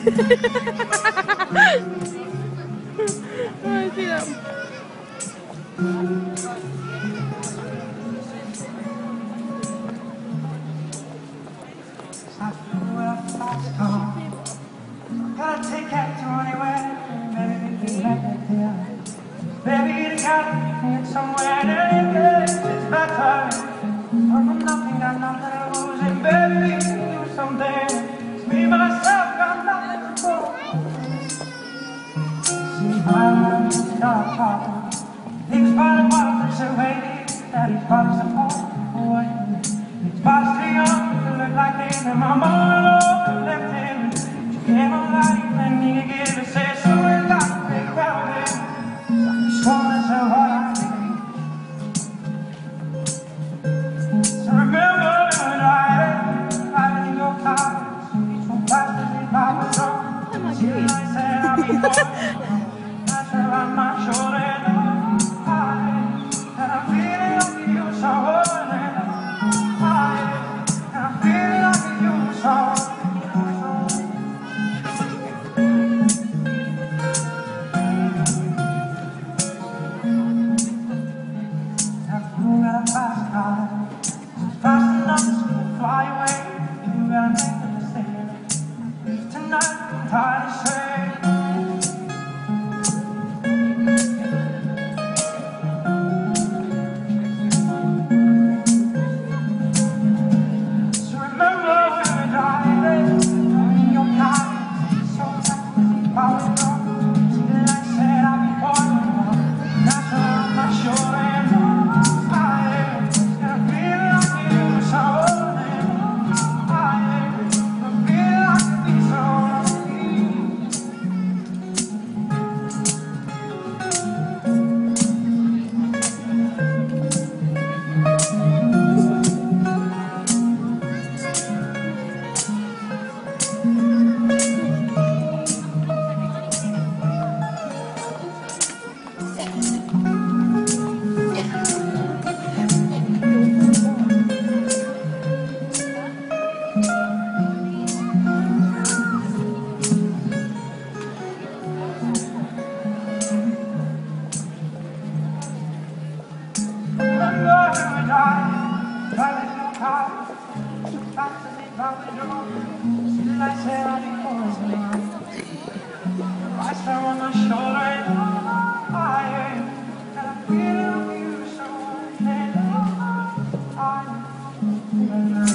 I see that. Gotta take that to anywhere, baby, baby, you gotta get somewhere to get. It's better. I'm nothing, got nothing to lose, and baby, do something. It's me, myself, got nothing to lose. See, my life got a problem. Things falling apart, there's a way that he falls apart. It's past too young to look like him, and my mama left him. She gave a life, and he gave a say, so we got to take care of him. So that's what I think. So remember when I in your car, so fast as if I was on. Till I said I'll be gone. That's around my shoulder. And I'm feeling like you so good. And I'm feeling like you so fast enough to fly away. You gotta make a decision. Leave tonight, I'm tired of saying. So remember when we're driving in your car, so fast as if I was gone. Till I said I'd be born. That's around my shoulder. I